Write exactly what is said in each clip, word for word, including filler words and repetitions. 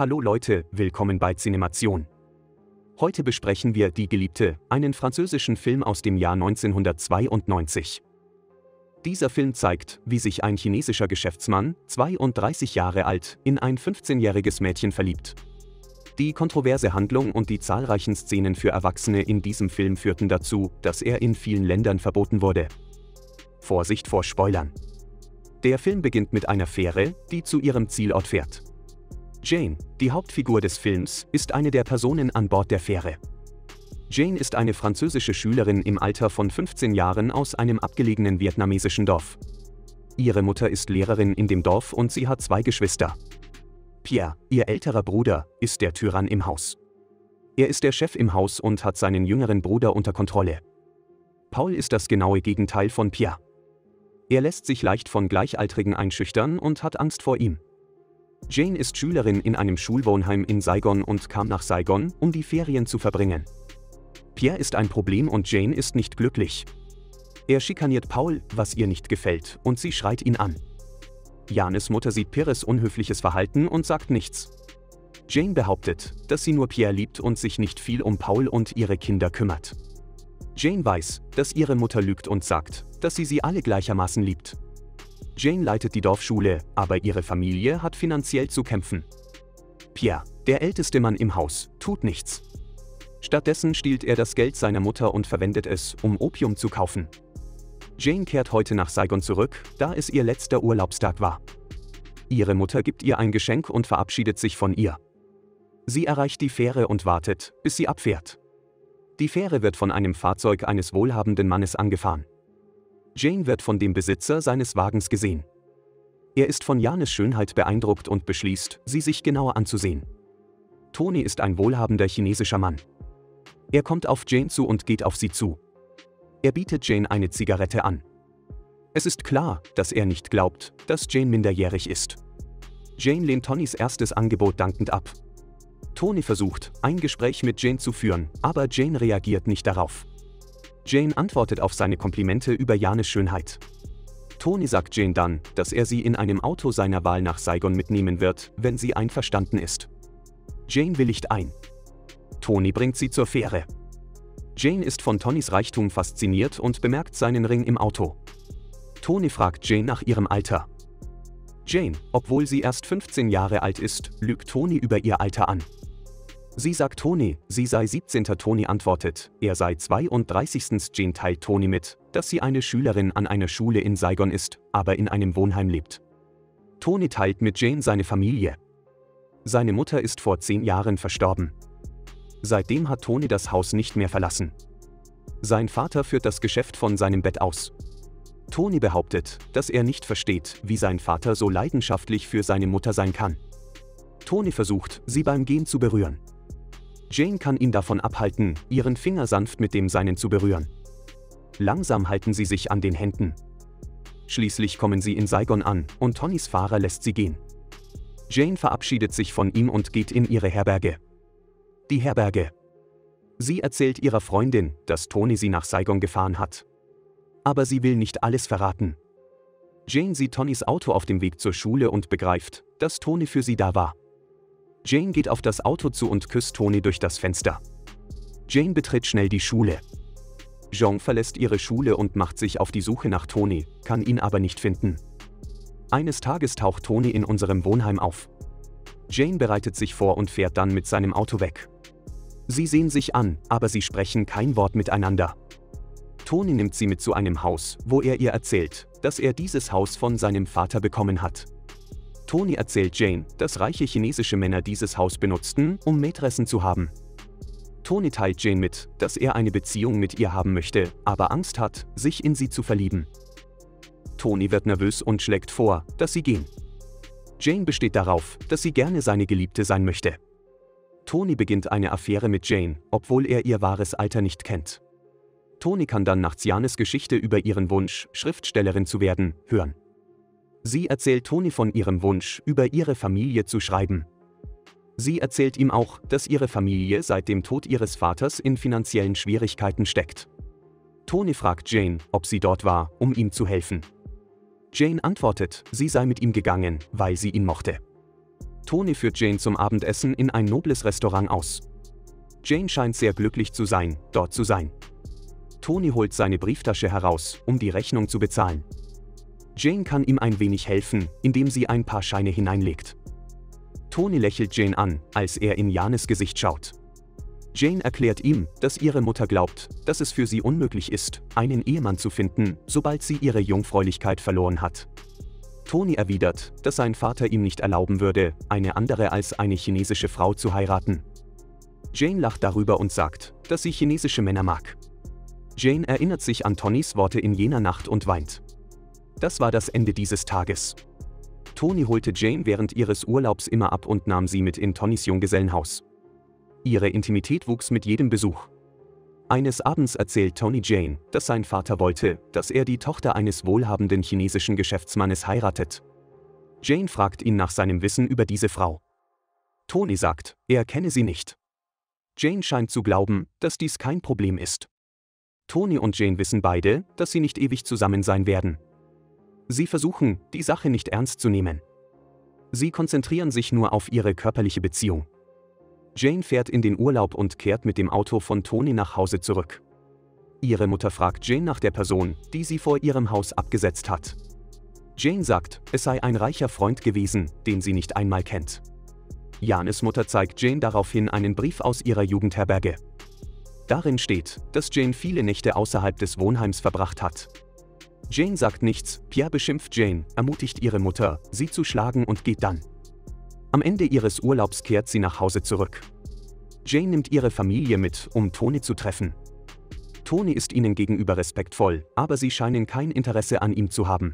Hallo Leute, willkommen bei Cinemation. Heute besprechen wir Die Geliebte, einen französischen Film aus dem Jahr neunzehnhundertzweiundneunzig. Dieser Film zeigt, wie sich ein chinesischer Geschäftsmann, zweiunddreißig Jahre alt, in ein fünfzehnjähriges Mädchen verliebt. Die kontroverse Handlung und die zahlreichen Szenen für Erwachsene in diesem Film führten dazu, dass er in vielen Ländern verboten wurde. Vorsicht vor Spoilern. Der Film beginnt mit einer Fähre, die zu ihrem Zielort fährt. Jane, die Hauptfigur des Films, ist eine der Personen an Bord der Fähre. Jane ist eine französische Schülerin im Alter von fünfzehn Jahren aus einem abgelegenen vietnamesischen Dorf. Ihre Mutter ist Lehrerin in dem Dorf und sie hat zwei Geschwister. Pierre, ihr älterer Bruder, ist der Tyrann im Haus. Er ist der Chef im Haus und hat seinen jüngeren Bruder unter Kontrolle. Paul ist das genaue Gegenteil von Pierre. Er lässt sich leicht von Gleichaltrigen einschüchtern und hat Angst vor ihm. Jane ist Schülerin in einem Schulwohnheim in Saigon und kam nach Saigon, um die Ferien zu verbringen. Pierre ist ein Problem und Jane ist nicht glücklich. Er schikaniert Paul, was ihr nicht gefällt, und sie schreit ihn an. Janes Mutter sieht Pierres unhöfliches Verhalten und sagt nichts. Jane behauptet, dass sie nur Pierre liebt und sich nicht viel um Paul und ihre Kinder kümmert. Jane weiß, dass ihre Mutter lügt und sagt, dass sie sie alle gleichermaßen liebt. Jane leitet die Dorfschule, aber ihre Familie hat finanziell zu kämpfen. Pierre, der älteste Mann im Haus, tut nichts. Stattdessen stiehlt er das Geld seiner Mutter und verwendet es, um Opium zu kaufen. Jane kehrt heute nach Saigon zurück, da es ihr letzter Urlaubstag war. Ihre Mutter gibt ihr ein Geschenk und verabschiedet sich von ihr. Sie erreicht die Fähre und wartet, bis sie abfährt. Die Fähre wird von einem Fahrzeug eines wohlhabenden Mannes angefahren. Jane wird von dem Besitzer seines Wagens gesehen. Er ist von Janes Schönheit beeindruckt und beschließt, sie sich genauer anzusehen. Tony ist ein wohlhabender chinesischer Mann. Er kommt auf Jane zu und geht auf sie zu. Er bietet Jane eine Zigarette an. Es ist klar, dass er nicht glaubt, dass Jane minderjährig ist. Jane lehnt Tonys erstes Angebot dankend ab. Tony versucht, ein Gespräch mit Jane zu führen, aber Jane reagiert nicht darauf. Jane antwortet auf seine Komplimente über Janes Schönheit. Tony sagt Jane dann, dass er sie in einem Auto seiner Wahl nach Saigon mitnehmen wird, wenn sie einverstanden ist. Jane willigt ein. Tony bringt sie zur Fähre. Jane ist von Tonys Reichtum fasziniert und bemerkt seinen Ring im Auto. Tony fragt Jane nach ihrem Alter. Jane, obwohl sie erst fünfzehn Jahre alt ist, lügt Tony über ihr Alter an. Sie sagt Tony, sie sei siebzehn. Tony antwortet, er sei zweiunddreißig. Jane teilt Tony mit, dass sie eine Schülerin an einer Schule in Saigon ist, aber in einem Wohnheim lebt. Tony teilt mit Jane seine Familie. Seine Mutter ist vor zehn Jahren verstorben. Seitdem hat Tony das Haus nicht mehr verlassen. Sein Vater führt das Geschäft von seinem Bett aus. Tony behauptet, dass er nicht versteht, wie sein Vater so leidenschaftlich für seine Mutter sein kann. Tony versucht, sie beim Gehen zu berühren. Jane kann ihn davon abhalten, ihren Finger sanft mit dem seinen zu berühren. Langsam halten sie sich an den Händen. Schließlich kommen sie in Saigon an und Tonys Fahrer lässt sie gehen. Jane verabschiedet sich von ihm und geht in ihre Herberge. Die Herberge. Sie erzählt ihrer Freundin, dass Tony sie nach Saigon gefahren hat. Aber sie will nicht alles verraten. Jane sieht Tonys Auto auf dem Weg zur Schule und begreift, dass Tony für sie da war. Jane geht auf das Auto zu und küsst Tony durch das Fenster. Jane betritt schnell die Schule. Jean verlässt ihre Schule und macht sich auf die Suche nach Tony, kann ihn aber nicht finden. Eines Tages taucht Tony in unserem Wohnheim auf. Jane bereitet sich vor und fährt dann mit seinem Auto weg. Sie sehen sich an, aber sie sprechen kein Wort miteinander. Tony nimmt sie mit zu einem Haus, wo er ihr erzählt, dass er dieses Haus von seinem Vater bekommen hat. Tony erzählt Jane, dass reiche chinesische Männer dieses Haus benutzten, um Mätressen zu haben. Tony teilt Jane mit, dass er eine Beziehung mit ihr haben möchte, aber Angst hat, sich in sie zu verlieben. Tony wird nervös und schlägt vor, dass sie gehen. Jane besteht darauf, dass sie gerne seine Geliebte sein möchte. Tony beginnt eine Affäre mit Jane, obwohl er ihr wahres Alter nicht kennt. Tony kann dann nachts Janes Geschichte über ihren Wunsch, Schriftstellerin zu werden, hören. Sie erzählt Tony von ihrem Wunsch, über ihre Familie zu schreiben. Sie erzählt ihm auch, dass ihre Familie seit dem Tod ihres Vaters in finanziellen Schwierigkeiten steckt. Tony fragt Jane, ob sie dort war, um ihm zu helfen. Jane antwortet, sie sei mit ihm gegangen, weil sie ihn mochte. Tony führt Jane zum Abendessen in ein nobles Restaurant aus. Jane scheint sehr glücklich zu sein, dort zu sein. Tony holt seine Brieftasche heraus, um die Rechnung zu bezahlen. Jane kann ihm ein wenig helfen, indem sie ein paar Scheine hineinlegt. Tony lächelt Jane an, als er in Janes Gesicht schaut. Jane erklärt ihm, dass ihre Mutter glaubt, dass es für sie unmöglich ist, einen Ehemann zu finden, sobald sie ihre Jungfräulichkeit verloren hat. Tony erwidert, dass sein Vater ihm nicht erlauben würde, eine andere als eine chinesische Frau zu heiraten. Jane lacht darüber und sagt, dass sie chinesische Männer mag. Jane erinnert sich an Tonys Worte in jener Nacht und weint. Das war das Ende dieses Tages. Tony holte Jane während ihres Urlaubs immer ab und nahm sie mit in Tonys Junggesellenhaus. Ihre Intimität wuchs mit jedem Besuch. Eines Abends erzählt Tony Jane, dass sein Vater wollte, dass er die Tochter eines wohlhabenden chinesischen Geschäftsmannes heiratet. Jane fragt ihn nach seinem Wissen über diese Frau. Tony sagt, er kenne sie nicht. Jane scheint zu glauben, dass dies kein Problem ist. Tony und Jane wissen beide, dass sie nicht ewig zusammen sein werden. Sie versuchen, die Sache nicht ernst zu nehmen. Sie konzentrieren sich nur auf ihre körperliche Beziehung. Jane fährt in den Urlaub und kehrt mit dem Auto von Tony nach Hause zurück. Ihre Mutter fragt Jane nach der Person, die sie vor ihrem Haus abgesetzt hat. Jane sagt, es sei ein reicher Freund gewesen, den sie nicht einmal kennt. Janes Mutter zeigt Jane daraufhin einen Brief aus ihrer Jugendherberge. Darin steht, dass Jane viele Nächte außerhalb des Wohnheims verbracht hat. Jane sagt nichts, Pierre beschimpft Jane, ermutigt ihre Mutter, sie zu schlagen und geht dann. Am Ende ihres Urlaubs kehrt sie nach Hause zurück. Jane nimmt ihre Familie mit, um Tony zu treffen. Tony ist ihnen gegenüber respektvoll, aber sie scheinen kein Interesse an ihm zu haben.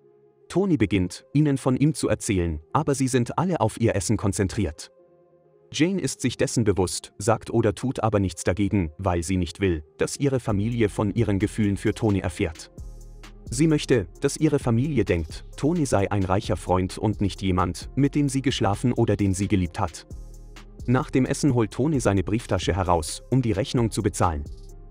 Tony beginnt, ihnen von ihm zu erzählen, aber sie sind alle auf ihr Essen konzentriert. Jane ist sich dessen bewusst, sagt oder tut aber nichts dagegen, weil sie nicht will, dass ihre Familie von ihren Gefühlen für Tony erfährt. Sie möchte, dass ihre Familie denkt, Tony sei ein reicher Freund und nicht jemand, mit dem sie geschlafen oder den sie geliebt hat. Nach dem Essen holt Tony seine Brieftasche heraus, um die Rechnung zu bezahlen.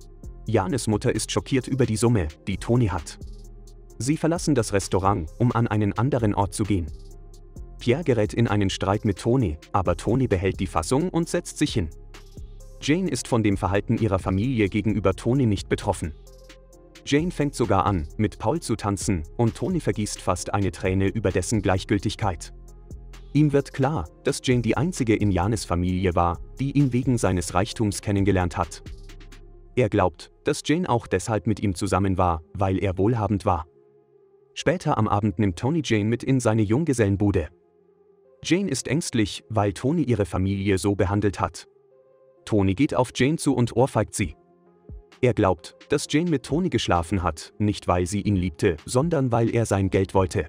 Janes Mutter ist schockiert über die Summe, die Tony hat. Sie verlassen das Restaurant, um an einen anderen Ort zu gehen. Pierre gerät in einen Streit mit Tony, aber Tony behält die Fassung und setzt sich hin. Jane ist von dem Verhalten ihrer Familie gegenüber Tony nicht betroffen. Jane fängt sogar an, mit Paul zu tanzen, und Tony vergießt fast eine Träne über dessen Gleichgültigkeit. Ihm wird klar, dass Jane die einzige in Janes Familie war, die ihn wegen seines Reichtums kennengelernt hat. Er glaubt, dass Jane auch deshalb mit ihm zusammen war, weil er wohlhabend war. Später am Abend nimmt Tony Jane mit in seine Junggesellenbude. Jane ist ängstlich, weil Tony ihre Familie so behandelt hat. Tony geht auf Jane zu und ohrfeigt sie. Er glaubt, dass Jane mit Tony geschlafen hat, nicht weil sie ihn liebte, sondern weil er sein Geld wollte.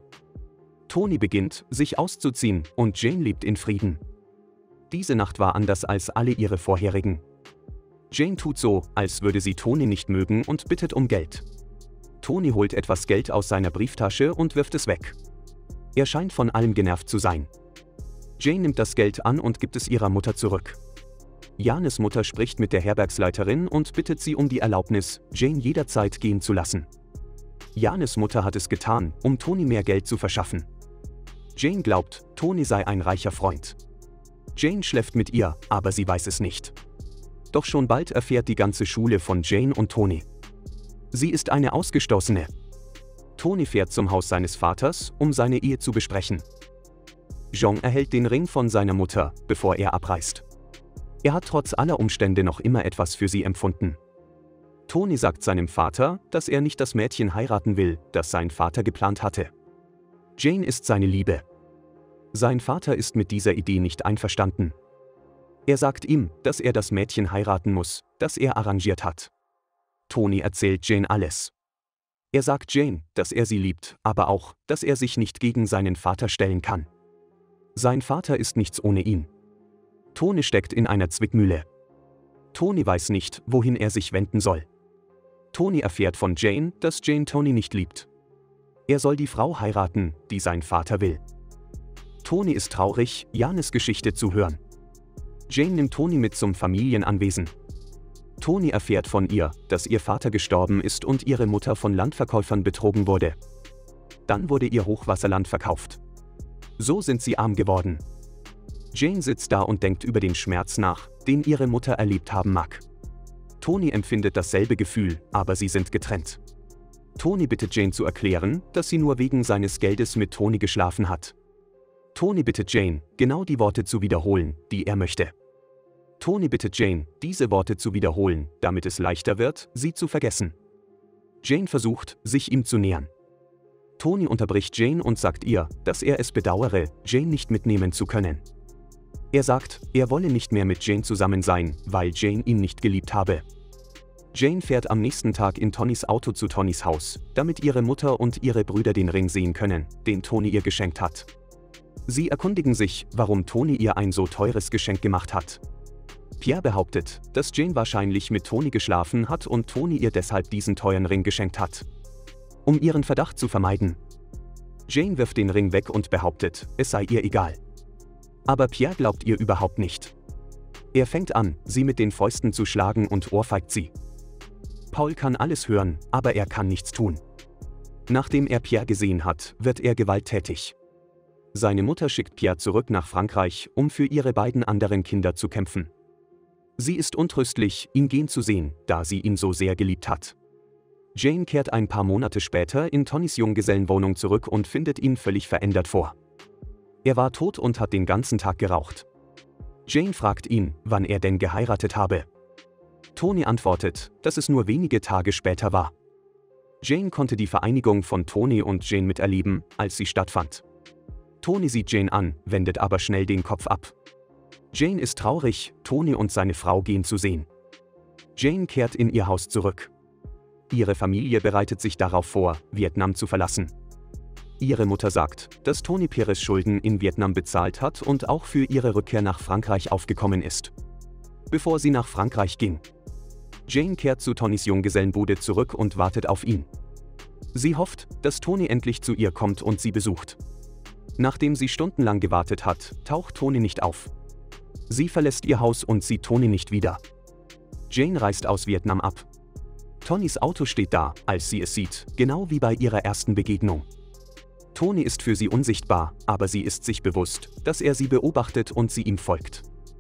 Tony beginnt, sich auszuziehen, und Jane lebt in Frieden. Diese Nacht war anders als alle ihre vorherigen. Jane tut so, als würde sie Tony nicht mögen und bittet um Geld. Tony holt etwas Geld aus seiner Brieftasche und wirft es weg. Er scheint von allem genervt zu sein. Jane nimmt das Geld an und gibt es ihrer Mutter zurück. Janes Mutter spricht mit der Herbergsleiterin und bittet sie um die Erlaubnis, Jane jederzeit gehen zu lassen. Janes Mutter hat es getan, um Tony mehr Geld zu verschaffen. Jane glaubt, Tony sei ein reicher Freund. Jane schläft mit ihr, aber sie weiß es nicht. Doch schon bald erfährt die ganze Schule von Jane und Tony. Sie ist eine Ausgestoßene. Tony fährt zum Haus seines Vaters, um seine Ehe zu besprechen. Jean erhält den Ring von seiner Mutter, bevor er abreist. Er hat trotz aller Umstände noch immer etwas für sie empfunden. Tony sagt seinem Vater, dass er nicht das Mädchen heiraten will, das sein Vater geplant hatte. Jane ist seine Liebe. Sein Vater ist mit dieser Idee nicht einverstanden. Er sagt ihm, dass er das Mädchen heiraten muss, das er arrangiert hat. Tony erzählt Jane alles. Er sagt Jane, dass er sie liebt, aber auch, dass er sich nicht gegen seinen Vater stellen kann. Sein Vater ist nichts ohne ihn. Tony steckt in einer Zwickmühle. Tony weiß nicht, wohin er sich wenden soll. Tony erfährt von Jane, dass Jane Tony nicht liebt. Er soll die Frau heiraten, die sein Vater will. Tony ist traurig, Janes Geschichte zu hören. Jane nimmt Tony mit zum Familienanwesen. Tony erfährt von ihr, dass ihr Vater gestorben ist und ihre Mutter von Landverkäufern betrogen wurde. Dann wurde ihr Hochwasserland verkauft. So sind sie arm geworden. Jane sitzt da und denkt über den Schmerz nach, den ihre Mutter erlebt haben mag. Tony empfindet dasselbe Gefühl, aber sie sind getrennt. Tony bittet Jane zu erklären, dass sie nur wegen seines Geldes mit Tony geschlafen hat. Tony bittet Jane, genau die Worte zu wiederholen, die er möchte. Tony bittet Jane, diese Worte zu wiederholen, damit es leichter wird, sie zu vergessen. Jane versucht, sich ihm zu nähern. Tony unterbricht Jane und sagt ihr, dass er es bedauere, Jane nicht mitnehmen zu können. Er sagt, er wolle nicht mehr mit Jane zusammen sein, weil Jane ihn nicht geliebt habe. Jane fährt am nächsten Tag in Tonys Auto zu Tonys Haus, damit ihre Mutter und ihre Brüder den Ring sehen können, den Tony ihr geschenkt hat. Sie erkundigen sich, warum Tony ihr ein so teures Geschenk gemacht hat. Pierre behauptet, dass Jane wahrscheinlich mit Tony geschlafen hat und Tony ihr deshalb diesen teuren Ring geschenkt hat. Um ihren Verdacht zu vermeiden. Jane wirft den Ring weg und behauptet, es sei ihr egal. Aber Pierre glaubt ihr überhaupt nicht. Er fängt an, sie mit den Fäusten zu schlagen und ohrfeigt sie. Paul kann alles hören, aber er kann nichts tun. Nachdem er Pierre gesehen hat, wird er gewalttätig. Seine Mutter schickt Pierre zurück nach Frankreich, um für ihre beiden anderen Kinder zu kämpfen. Sie ist untröstlich, ihn gehen zu sehen, da sie ihn so sehr geliebt hat. Jane kehrt ein paar Monate später in Tonys Junggesellenwohnung zurück und findet ihn völlig verändert vor. Er war tot und hat den ganzen Tag geraucht. Jane fragt ihn, wann er denn geheiratet habe. Tony antwortet, dass es nur wenige Tage später war. Jane konnte die Vereinigung von Tony und Jane miterleben, als sie stattfand. Tony sieht Jane an, wendet aber schnell den Kopf ab. Jane ist traurig, Tony und seine Frau gehen zu sehen. Jane kehrt in ihr Haus zurück. Ihre Familie bereitet sich darauf vor, Vietnam zu verlassen. Ihre Mutter sagt, dass Tony Pierres Schulden in Vietnam bezahlt hat und auch für ihre Rückkehr nach Frankreich aufgekommen ist. Bevor sie nach Frankreich ging. Jane kehrt zu Tonys Junggesellenbude zurück und wartet auf ihn. Sie hofft, dass Tony endlich zu ihr kommt und sie besucht. Nachdem sie stundenlang gewartet hat, taucht Tony nicht auf. Sie verlässt ihr Haus und sieht Tony nicht wieder. Jane reist aus Vietnam ab. Tonys Auto steht da, als sie es sieht, genau wie bei ihrer ersten Begegnung. Tony ist für sie unsichtbar, aber sie ist sich bewusst, dass er sie beobachtet und sie ihm folgt.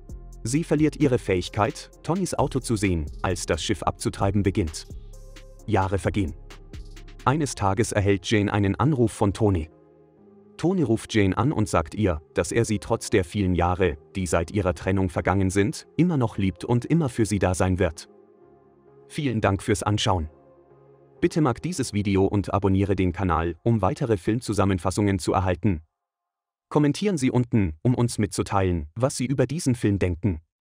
Sie verliert ihre Fähigkeit, Tonys Auto zu sehen, als das Schiff abzutreiben beginnt. Jahre vergehen. Eines Tages erhält Jane einen Anruf von Tony. Tony ruft Jane an und sagt ihr, dass er sie trotz der vielen Jahre, die seit ihrer Trennung vergangen sind, immer noch liebt und immer für sie da sein wird. Vielen Dank fürs Anschauen. Bitte mag dieses Video und abonniere den Kanal, um weitere Filmzusammenfassungen zu erhalten. Kommentieren Sie unten, um uns mitzuteilen, was Sie über diesen Film denken.